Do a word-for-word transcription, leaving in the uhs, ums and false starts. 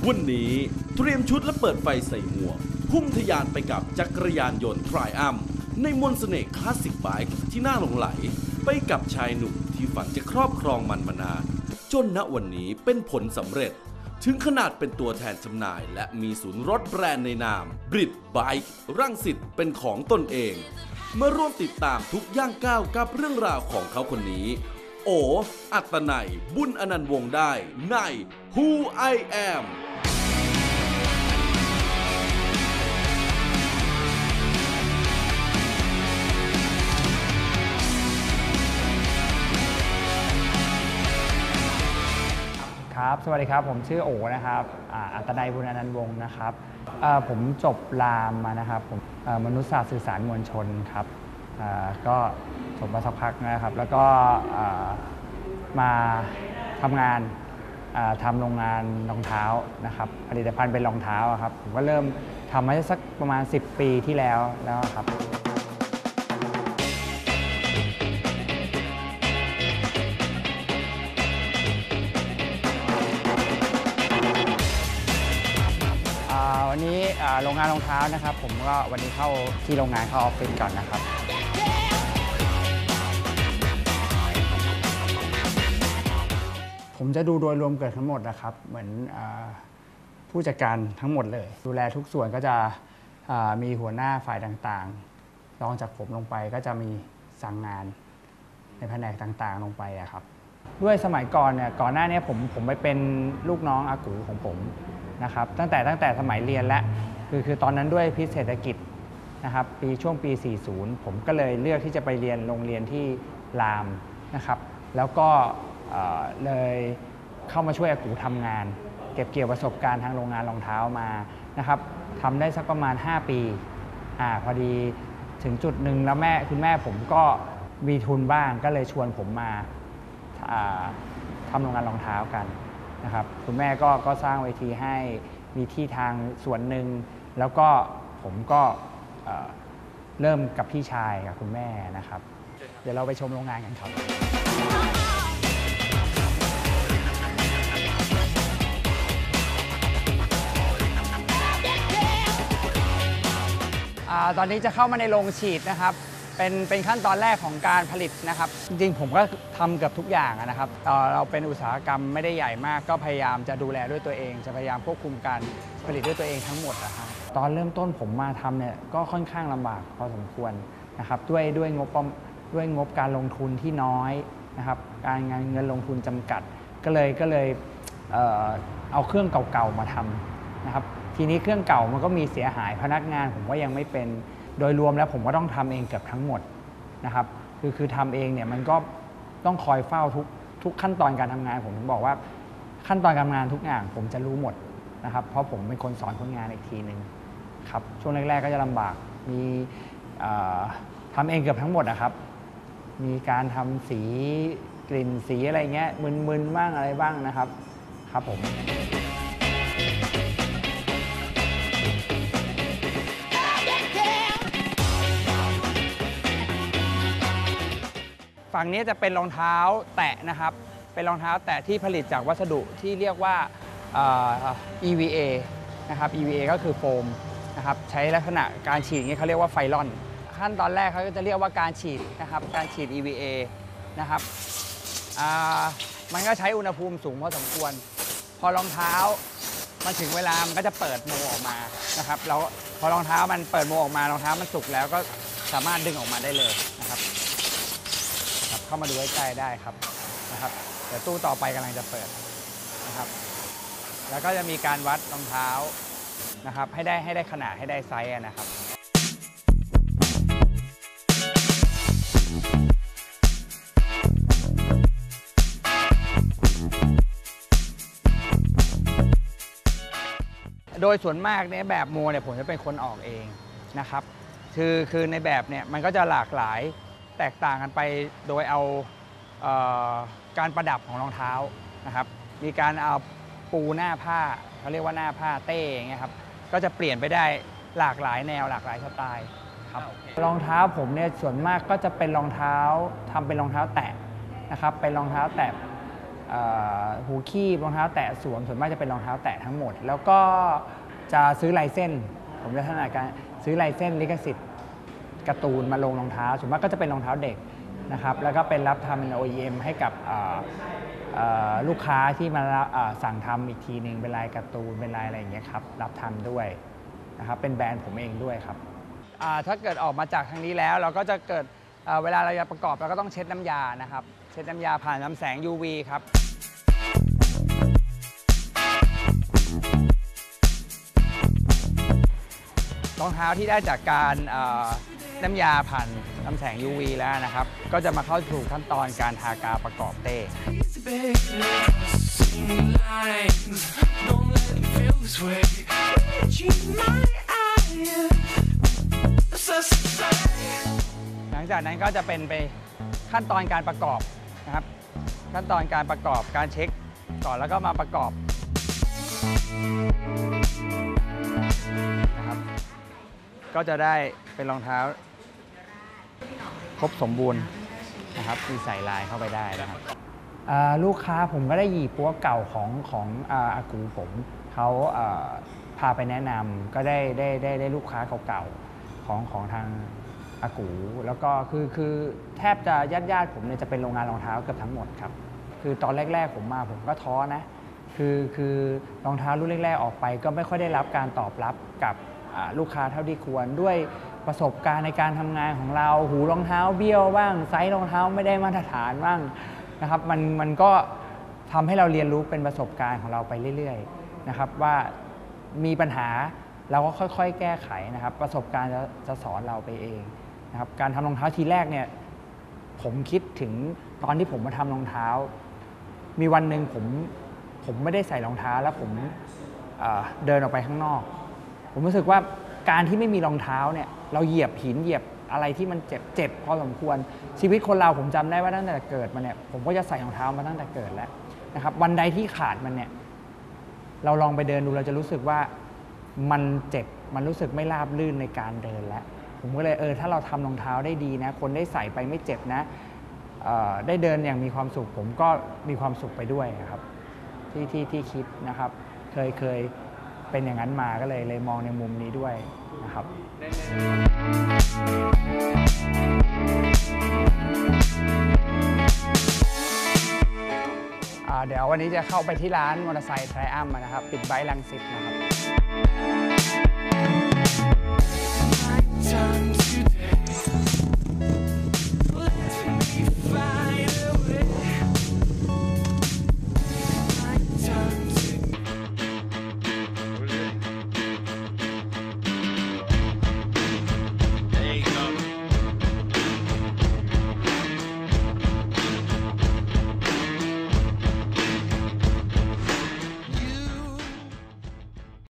วันนี้เตรียมชุดและเปิดไฟใส่หมวกพุ่งทะยานไปกับจักรยานยนต์ทรายอัมในมนต์เสน่ห์คลาสสิกไบค์ที่น่าหลงไหลไปกับชายหนุ่มที่ฝันจะครอบครองมันมานานจนณวันนี้เป็นผลสำเร็จถึงขนาดเป็นตัวแทนจำหน่ายและมีศูนย์รถแบรนด์ในนามบริดไบค์รังสิตเป็นของตนเองมาร่วมติดตามทุกย่างก้าวกับเรื่องราวของเขาคนนี้โออัตนัยบุญอนันต์วงศ์ได้ใน Who I Am ครับสวัสดีครับผมชื่อโอนะครับอัตนัยบุญอนันต์วงศ์นะครับผมจบรามมานะครับผมมนุษยศาสตร์สื่อสารมวลชนครับก็จบมาสักพักนะครับแล้วก็มาทำงานทำโรงงานรองเท้านะครับผลิตภัณฑ์เป็นรองเท้าครับผมก็เริ่มทำมาสักประมาณสิบปีที่แล้วแล้วครับวันนี้โรงงานรองเท้านะครับผมก็วันนี้เข้าที่โรงงานเข้าออฟฟิศก่อนนะครับผมจะดูโดยรวมเกิดทั้งหมดนะครับเหมือนผู้จัดการทั้งหมดเลยดูแลทุกส่วนก็จะมีหัวหน้าฝ่ายต่างๆรองจากผมลงไปก็จะมีสั่งงานในแผนกต่างๆลงไปครับด้วยสมัยก่อนเนี่ยก่อนหน้านี้ผมผมไปเป็นลูกน้องอากูของผมนะครับตั้งแต่ตั้งแต่สมัยเรียนแล้วคือคือตอนนั้นด้วยพิเศรษฐกิจนะครับปีช่วงปีสี่สิบผมก็เลยเลือกที่จะไปเรียนโรงเรียนที่รามนะครับแล้วก็เลยเข้ามาช่วยอากูทำงานเก็บเกี่ยวประสบการณ์ทางโรงงานรองเท้ามานะครับทำได้สักประมาณห้าปีอ่าพอดีถึงจุดหนึ่งแล้วแม่คุณแม่ผมก็มีทุนบ้างก็เลยชวนผมมาทำโรงงานรองเท้ากันนะครับคุณแม่ก็ก็สร้างเวทีให้มีที่ทางส่วนหนึ่งแล้วก็ผมก็เริ่มกับพี่ชายกับคุณแม่นะครับเดี๋ยวเราไปชมโรงงานกันครับตอนนี้จะเข้ามาในโรงฉีดนะครับเป็นเป็นขั้นตอนแรกของการผลิตนะครับจริงๆผมก็ทำเกือบทุกอย่างนะครับเราเป็นอุตสาหกรรมไม่ได้ใหญ่มากก็พยายามจะดูแลด้วยตัวเองจะพยายามควบคุมการผลิตด้วยตัวเองทั้งหมดนะครับตอนเริ่มต้นผมมาทำเนี่ยก็ค่อนข้างลำบากพอสมควรนะครับด้วยด้วยงบด้วยงบการลงทุนที่น้อยนะครับการเงินลงทุนจำกัดก็เลยก็เลยเอ่อเอาเครื่องเก่าๆมาทำนะครับทีนี้เครื่องเก่ามันก็มีเสียหายพนักงานผมก็ยังไม่เป็นโดยรวมแล้วผมก็ต้องทำเองเกือบทั้งหมดนะครับคือคือทำเองเนี่ยมันก็ต้องคอยเฝ้าทุกทุกขั้นตอนการทำงานผมถึงบอกว่าขั้นตอนการทำงานทุกอย่างผมจะรู้หมดนะครับเพราะผมเป็นคนสอนคนงานอีกทีหนึ่งครับช่วงแรกๆก็จะลำบากมีทำเองเกือบทั้งหมดนะครับมีการทำสีกลิ่นสีอะไรเงี้ยมึนๆบ้างอะไรบ้างนะครับครับผมฝั่งนี้จะเป็นรองเท้าแตะนะครับเป็นรองเท้าแตะที่ผลิตจากวัสดุที่เรียกว่า อี วี เอ นะครับ อี วี เอ ก็คือโฟมนะครับใช้ลักษณะการฉีดนี้เขาเรียกว่าไฟลอนขั้นตอนแรกเขาก็จะเรียกว่าการฉีดนะครับการฉีด อี วี เอ นะครับมันก็ใช้อุณหภูมิสูงพอสมควรพอรองเท้ามันถึงเวลามันก็จะเปิดโมออกมานะครับแล้วพอรองเท้ามันเปิดโมออกมารองเท้ามันสุกแล้วก็สามารถดึงออกมาได้เลยนะครับเข้ามาดูใกล้ๆได้ครับนะครับเดี๋ยวตู้ต่อไปกำลังจะเปิดนะครับแล้วก็จะมีการวัดรองเท้านะครับให้ได้ให้ได้ขนาดให้ได้ไซส์นะครับโดยส่วนมากในแบบโมเนี่ยผมจะเป็นคนออกเองนะครับคือคือในแบบเนี่ยมันก็จะหลากหลายแตกต่างกันไปโดยเอาเอ่อการประดับของรองเท้านะครับมีการเอาปูหน้าผ้าเขาเรียกว่าหน้าผ้าเต้อย่างเงี้ยครับก็จะเปลี่ยนไปได้หลากหลายแนวหลากหลายสไตล์ครับรองเท้าผมเนี่ยส่วนมากก็จะเป็นรองเท้าทำเป็นรองเท้าแตะนะครับเป็นรองเท้าแตะหูคีบรองเท้าแตะสวมส่วนมากจะเป็นรองเท้าแตะทั้งหมดแล้วก็จะซื้อลายเส้นผมจะถนัดการซื้อลายเส้นลิขสิทธิ์การ์ตูนมาลงรองเท้าส่วนมากก็จะเป็นรองเท้าเด็กนะครับแล้วก็เป็นรับทำเป็น โอ อี เอ็ม ให้กับลูกค้าที่มาสั่งทำอีกทีหนึ่งเป็นลายการ์ตูนเป็นลายอะไรอย่างเงี้ยครับรับทำด้วยนะครับเป็นแบรนด์ผมเองด้วยครับถ้าเกิดออกมาจากทางนี้แล้วเราก็จะเกิดเวลาเราจะประกอบเราก็ต้องเช็ดน้ำยานะครับเช็ดน้ำยาผ่านลำแสง ยู วี ครับรองเท้าที่ได้จากการน้ำยาผ่านลำแสง ยู วี แล้วนะครับก็จะมาเข้าสู่ขั้นตอนการทากาวประกอบเต้หลังจากนั้นก็จะเป็นไปขั้นตอนการประกอบนะครับขั้นตอนการประกอบการเช็คก่อนแล้วก็มาประกอบนะครับก็จะได้เป็นรองเท้าครบสมบูรณ์นะครับมีใส่ลายเข้าไปได้นะครับลูกค้าผมก็ได้หยิบปัวเก่าของของอากูผมเขาพาไปแนะนำก็ได้ได้ได้ได้ลูกค้าเก่าๆของของทางอากูแล้วก็คือคือแทบจะญาติญาติผมเนี่ยจะเป็นโรงงานรองเท้าเกือบทั้งหมดครับคือตอนแรกๆผมมาผมก็ท้อนะคือคือรองเท้ารุ่นแรกๆออกไปก็ไม่ค่อยได้รับการตอบรับกับลูกค้าเท่าที่ควรด้วยประสบการณ์ในการทำงานของเราหูรองเท้าเบี้ยวบ้างไซส์รองเท้าไม่ได้มาตรฐานบ้างนะครับมันมันก็ทำให้เราเรียนรู้เป็นประสบการณ์ของเราไปเรื่อยๆนะครับว่ามีปัญหาเราก็ค่อยๆแก้ไขนะครับประสบการณ์จะจะสอนเราไปเองนะครับการทำรองเท้าทีแรกเนี่ยผมคิดถึงตอนที่ผมมาทำรองเท้ามีวันหนึ่งผมผมไม่ได้ใส่รองเท้าแล้วผมเอ่อเดินออกไปข้างนอกผมรู้สึกว่าการที่ไม่มีรองเท้าเนี่ยเราเหยียบหินเหยียบอะไรที่มันเจ็บเจ็บพอสมควรชีวิตคนเราผมจำได้ว่าตั้งแต่เกิดมาเนี่ยผมก็จะใส่รองเท้ามาตั้งแต่เกิดแล้วนะครับวันใดที่ขาดมันเนี่ยเราลองไปเดินดูเราจะรู้สึกว่ามันเจ็บมันรู้สึกไม่ราบรื่นในการเดินแล้วผมก็เลยเออถ้าเราทำรองเท้าได้ดีนะคนได้ใส่ไปไม่เจ็บนะได้เดินอย่างมีความสุขผมก็มีความสุขไปด้วยครับที่ที่ที่คิดนะครับเคยเคยเป็นอย่างนั้นมาก็เลยเลยมองในมุมนี้ด้วยนะครับเดี๋ยววันนี้จะเข้าไปที่ร้านมอเตอร์ไซค์ไทรอัมนะครับปิดไบค์รังสิตนะครับ